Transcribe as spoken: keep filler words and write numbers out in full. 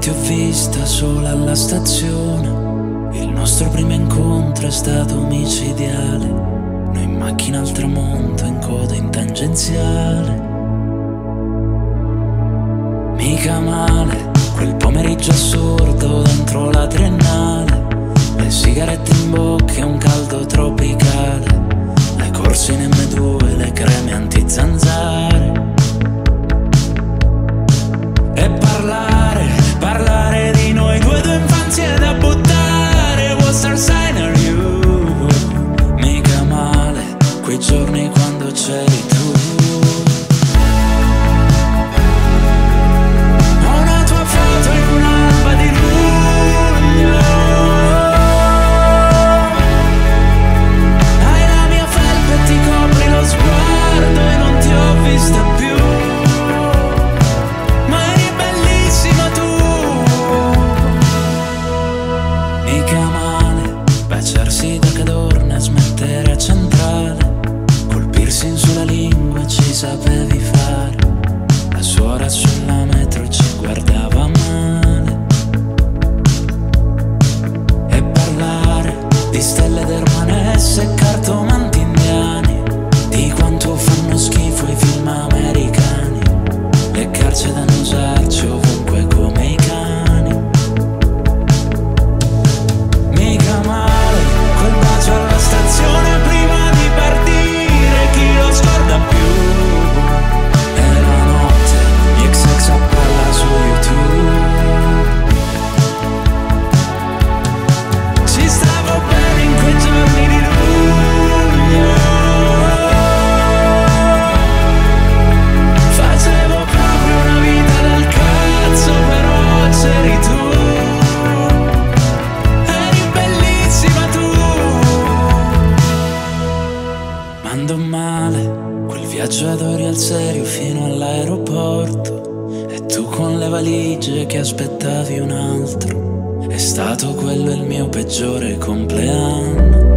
ho vista sola alla stazione. Il nostro primo incontro è stato micidiale. Noi in macchina al tramonto, in coda in tangenziale. Mica male, quel pomeriggio assurdo dentro la triennale. Le sigarette in bocca e un caldo tropicale. Le corse in emme due, le creme anti-zanzare. E parlare, parlare di noi due, due infanzie da buttare. What star sign are you? Mica male, quei giorni quando c'eri tu. Ho una tua foto in un'alba di luglio. Hai la mia felpa e ti copri lo sguardo e non ti ho vista più. Baciarsi da Cadorna e smettere a Centrale. Colpirsi in sulla lingua ci sapevi fare. La suora sulla metro ci guardava male. E parlare di stelle d'ermanesse e cartomanti indiani. Di quanto fanno schifo i film americani. Le calce da usarci ovunque come i cani. Mica male quel bacio alla stazione prima di partire, chi lo scorda più? E la notte gli ex ex a parla su YouTube. Ci stavo bene in quei giorni di luglio. Facevo proprio una vita del cazzo, però c'eri tu. Andò male quel viaggio ad Orio al serio fino all'aeroporto. E tu con le valigie che aspettavi un altro. È stato quello il mio peggiore compleanno.